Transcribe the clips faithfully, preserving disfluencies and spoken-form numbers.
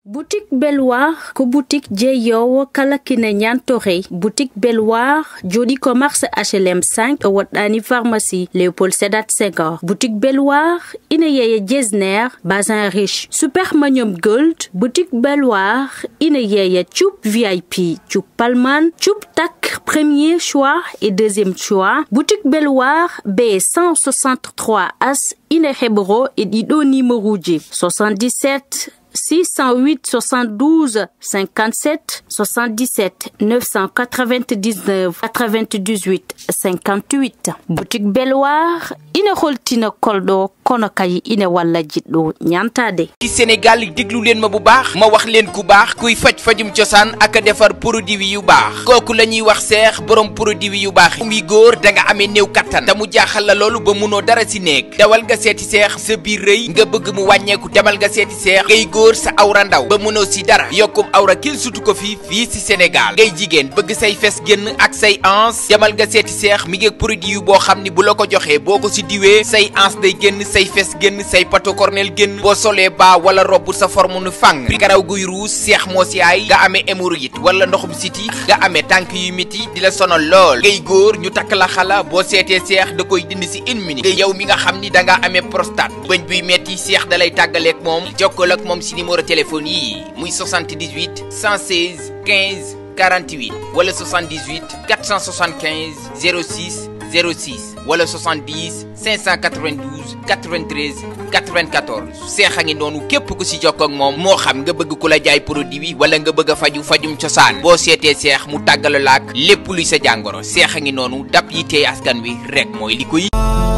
Boutique Belloir ko boutique jeeyowo kala kina ñantore boutique Belloir jodi commerce H L M cinq wadani pharmacie Léopold Sédar Senghor boutique Belloir ina yeye Jesner Bazin Riche Supermanium Gold boutique Belloir ina yeye Tchoup V I P Tchoup Palman Tchoup Tak premier choix et deuxième choix boutique Belloir B cent soixante-trois As ina Hebro et dido numéro soixante-dix-sept six cent huit soixante-douze cinquante-sept soixante-dix-sept neuf cent quatre-vingt-dix-neuf quatre-vingt-dix-huit cinquante-huit boutique Belloir ina holtina koldo kono kay ina walla jiddo ñantade ci Sénégal déglu leen ma bu baax ma wax leen ku baax kuy faj fajum cosaan ak defar produit yu baax kooku lañuy wax seex borom produit yu baax muy góor da nga amee néew kattan te mu jaaxal la loolu ba munoo dara si néeg dawal nga seeti seex sa biir rëy nga bëgg mu wàññeeku demal nga seeti seex ngay góor sa awra ndaw ba mënoo si dara yokkum awra kil sutu ko fii fii si Sénégal ngay jigéen bëgg say fes génn ak say ans demal nga seeti seex mi ngi produit yu boo xam ni bu la ko joxee boo ko si diwee say ans day génn say fes génn say pato cornel génn boo solee baa wala robb sa forme nu fang karaw guy ruus seex moo si ay nga amee hémorroïde wala ndoxum siti nga amee tànk yu miti di la sonal lool ngay góor ñu takk la xala boo seetee seex da koy dindi si une minute ngay yow mi nga xam ni da nga amee prostate bëñ buy metti seex da lay tàggaleeg moom jokkoo ak moom si numéro téléphone yi muy soixante-dix-huit cent seize quinze quarante-huit wala soixante-dix-huit quatre cent soixante-quinze zéro six zéro six wala soixante-dix cinq cent quatre-vingt-douze quatre-vingt-treize quatre-vingt-quatorze seex a ngi noonu képp ku si jokkoo ak moom moo xam nga bëgg ku la jaay produit bi wala nga bëgg a faju fajum cosaan boo seetee seex mu tàggala laak lépp luy sa jàngoro seex a ngi noonu dab yi tey askan wi rek mooy li koy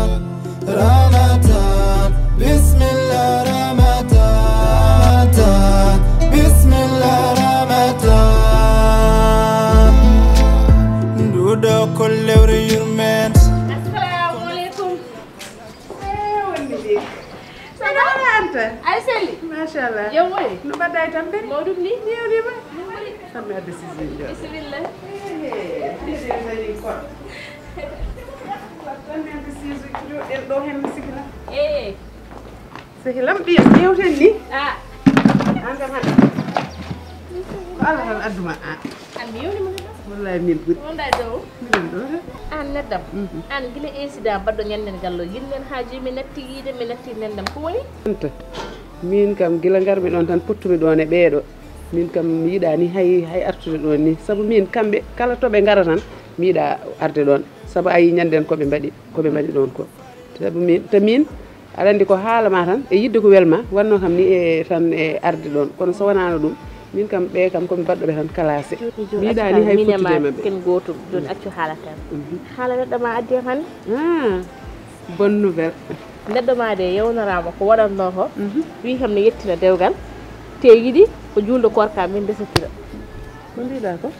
Ramadan bismillah Ramadan bismillah Ramadan ndudo ko lewre yurmen ay selli machallah yow moy no badday tambe modum ni yewdi ba sammi adde sisi jo bismillah eh dede mari ko tambe adde sisi jo del do hen sikila eh sikilam bi yewten ni ah anga han ala han aduma ah an yewni mo wallahi min buri on day do min do an neddam an gila incident baddo nyanden gallo yinnen haaji mi natti yide mi natti nendam ko woni min kam gila garmi don tan puttumi don e beedo min kam mi yida ni hay hay artude don ni sabu min kambe kala to be ngara tan mi yida arde don sabu ay nyanden ko be mbadi ko be mbadi don ko sabu min te min alandi ko haala ma tan e yidde ko welma wanno kam ni e tan e arde don kono so wonano dum min kam be kam ko mi baddo be tan classé mi da ni hay futude mabbe ken gotum don accu halata hala neddo ma addi fan ah bonne nouvelle neddo ma de yewnarama ko wadanno ko wi kam ne yettina dewgal te yidi ko juldo korka min desatira ko ndida ko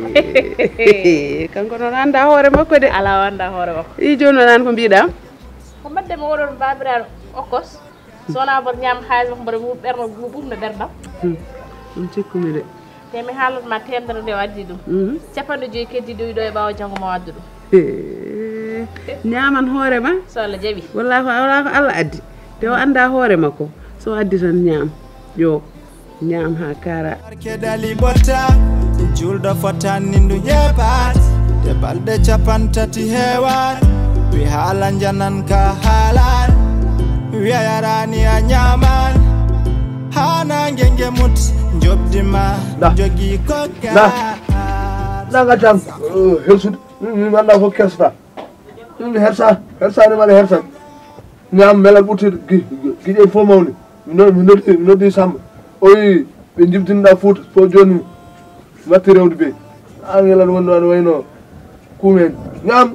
kanko non anda hoore makko de ala anda hoore makko i jono nan ko biida ko badde mo wodon babiraado okos sona bor nyam haaj ko bor mu berno bu bum na berdam on cikkumi de te mi haalat ma temdere de waddi dum capande joyi keddi do do e bawo jango ma waddu dum ñaaman hoore ma so Allah jabi wallahi ko wala ko Allah addi te o anda hoore makko so addi tan ñaam yo ñaam ha kara kedali botta juldo fotan nindu jepat te balde capantati hewan wi haala janan ka halan wi yarani a ñaman hana ngenge mut jobdima jogi ko ga nanga jam helsud mi manda ko kesta mi hersa hersa ni mala hersa ñam melal butir gide fo mawni no mi noddi mi noddi sam oyi be jibtinda foot fo joni matti rewde be angela won non wayno kumen ñam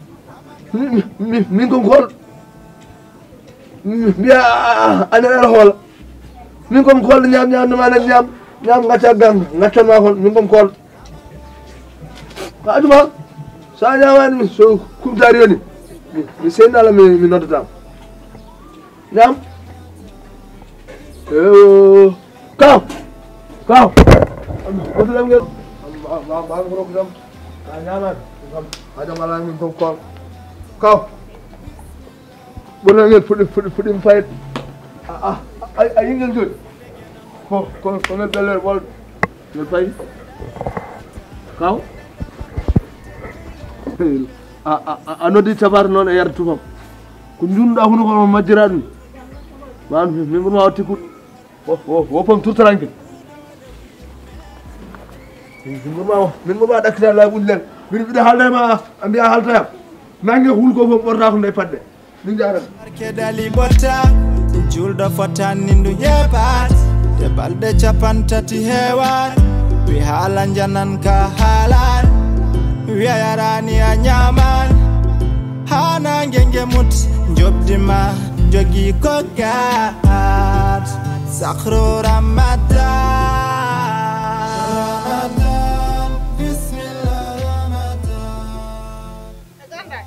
min ko gol biya anela hol min kom kol ñam ñam ma len ñam ñam ngata gang ngata ma kon min kom kol aduma sa ñamani so kum tari yoni mi senala mi mi nodata ñam eh kaw kaw ko lam ngel ma ma ko ko dam ñaman kam adama la min kom kol kaw bo na ngel fudi fudi fudi fayet ah ay ay ngel jodi ko ko ko ngel belle wol ngel pay kaw a a a noddi tabar noon e yardu tufam ko njunɗa huno ko majjiraɗ mi wan min ɓurma watti kuɗ woppam turtaranke min ɓurma min ɓurma ɗakkita laaɓuji len min mbiɗa haalda e ma a mbiya haaltayam nangue hulko fof ɓorta ko nde padde min jaran dali botta julɗo fotani ndu yeɓat te balɗe capan tati heewat wi haala janan ka haalan wiyayarani a ñaman hana gengemut jobdima jogi ko gat sakro ramadan ramadan bismillah ramadan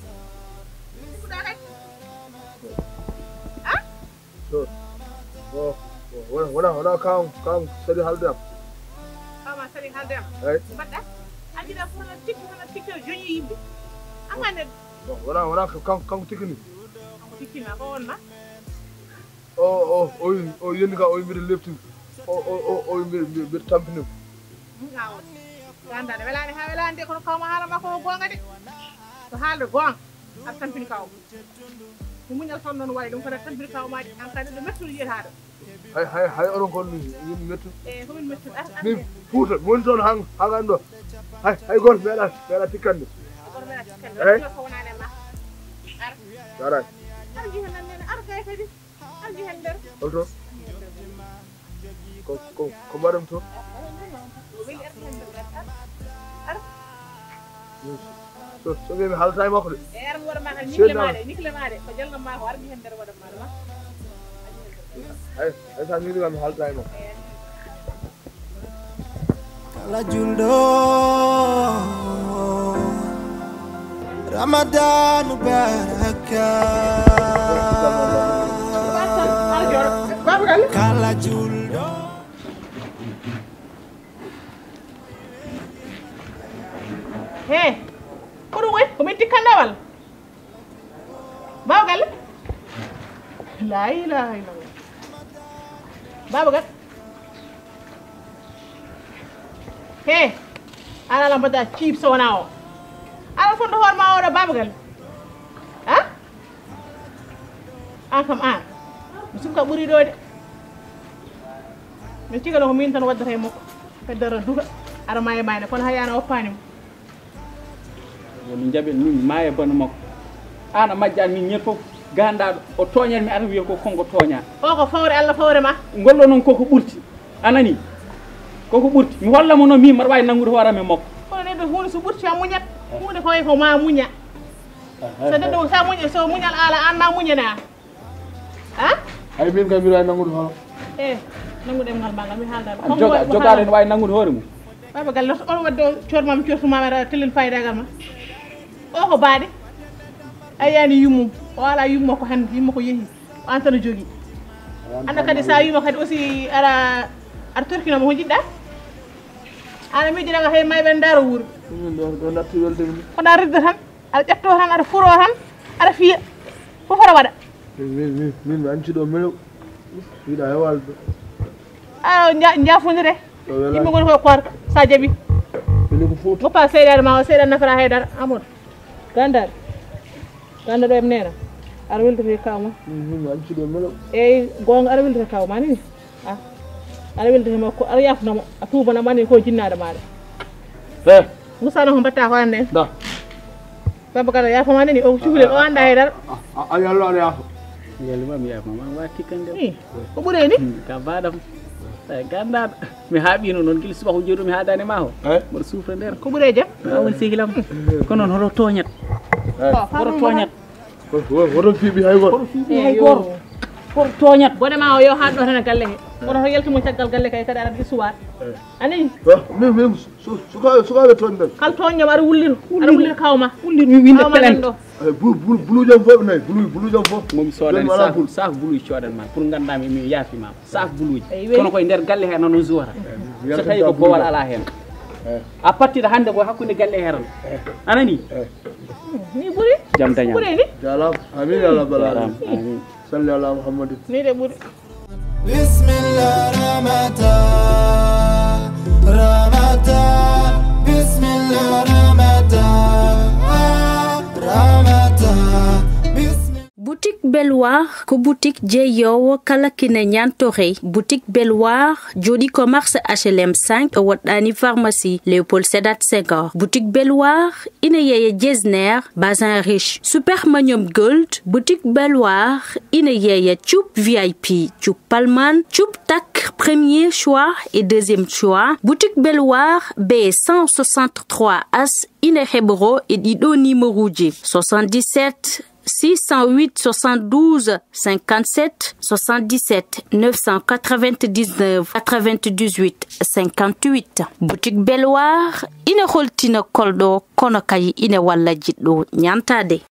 wona wona kaw kaw sadi haldam kama sadi haldam eyi mbaɗɗa andina fono tikki fono tikki joñi yimɓe angane wona wona kanko kanko tikkini kanko tikkina ko wonma o o o o yendi ka o mbiɗa leftin o o o mbiɗa mbiɗa tampinimo gawon gandade welani ha welani de kono kawma haalama ko gonga de to haalde gonga aɗa tampini kaw ko muñal ton noon waɗi ɗum kono tampini kawmaji an kadi ɗo mettude yiyataɗo hay hay hay onon kon min mettu e komin mettude min Fouta woni toon han hagan ɗo hay hay goto meeɗa meeɗa tikkande goto meeɗa tikkande ko wonani ma ar garat ar jihen nan nene ar kay kadi ar jihen nder holto ko ko ko mbaɗam to weli ar jihen nder ar so so mi halta e makko de e ar mi waɗa ma tan nikle ma de nikle ma de ko jalnam ma ko ar jihen nder waɗa ma ma ay ay sa mi mi halta e makko kala julɗo ramadan baraka kala julɗo he ko ɗum woni komin tikkandawal bawgal la ilaha illallah babagal he an ala mbaɗa ciib so wona o ala fonno hoore ma oɗo babagal ha an kam an mi sukka ɓuuri ɗo de min cigano ko min tan waddata e makko feddora duga aɗa ma e mayne kono hayana oppanimo min jaɓen min ma e bano makko an a majjani min ñen fof gandaɗo o toñat mi ata wiya ko konko toña o ko fawre Allah fawre ma gollo noon koko ɓurti anani koko ɓurti mi hollamo noon min mbaɗa wawi nanngude hooram e makko kono neɗɗo hunde so ɓurti a muñat hunde koye ko ma muña so neɗɗo sa muña so muñal ala an ma muñane a ha hay min kam mbiɗa wawi nanngude hoore e nanngude ngal ma ngal mi haaldano joga jogade ne wawi nanngude hoore mum baba galle on wadde coormami coortumama aɗa tellin fayidagal ma o ko baaɗe a yiyani yummum o ala yumma ko hande yumma ko yeehi o an tan jogui anda kadi sa wima kadi aussi aɗa aɗa torkinoma ko jiɗɗa ana miijiɗaga hay mayɓe daaro wuuro ɗo natti welde min ko ɗa ridda tan aɗa ƴetto tan aɗa furo tan aɗa fiya fof aɗa waɗa min min mi anci ɗo melew wiɗa hewalde a jafodire yimɓe goni koye korka sa jaaɓi weli ko Fouta goppa seeɗade ma o seeɗa nafara haydara amadou gandade gandaɗo em nena aɗa weltete kawma min mi anci ɗo melew eyyi gonga aɗa weltete kawma nini a aɗa weltete makko aɗa yafnamo a tubanamo anni ko jinnaɗo maɗa e gusano ko mbatta ko hande da baba kala yafama nini o cukalel o anda haydara a yallo aɗa yaafa yalima mi yafama ma wawi tikkande i ko ɓuure ni ka baɗam tawi gandaɗo mi haaɓino noon guila subaka jooɗo mi haadani ma o e mboɗo sufra nder ko ɓuure jaam a woni sihilam ko noon hoto toñat hoto toñat woto fiiɓi hay goto hay goto hoto toñat bone ma o yo haɗɗo tan e galle he kono to yaltimo caggal galle kay kadi aɗa histoire anani min min sukaɓe sukaɓe toñɗen kala toññoma aɗa wulliro aɗa wullira kawma wullir mi winde plainte bulujam fof nayi bulu bulujam fof momi sodani sac sac buluji codanma pour gandami mi yaafimama sac buluji kono koye nder galle he noon zuwata so tawi ko bowal ala hen a pattita hande ko hakkude galle he tan anani ni ɓuuri jaam daña ɓuuri ni jalam amin ya rabbal alamin amin salli ala muhammadin ni de ɓuuri Bismillah Ramata, Ramata, Bismillah Ramata, Ramata, Bismillah. Boutique Belloir ko boutique jeeyowo kala kine ñantore boutique Belloir jodi commerce H L M cinq waɗani pharmacie Léopold Sédar Senghor. Boutique Belloir ina yeye Getzner Bazin Riche Supermanium Gold. Boutique Belloir ina yeye Tchoup V I P Tchoup Palman Tchoup Tak premier choix et deuxième choix. Boutique Belloir B cent soixante-trois As ina Hebro et dido numéro soixante-dix-sept six cent huit soixante-douze cinquante-sept soixante-dix-sept neuf cent quatre-vingt-dix-neuf quatre-vingt-dix-huit cinquante-huit. Boutique Belloir ina holtina koldo kono kay ina walla jiddo nyantade.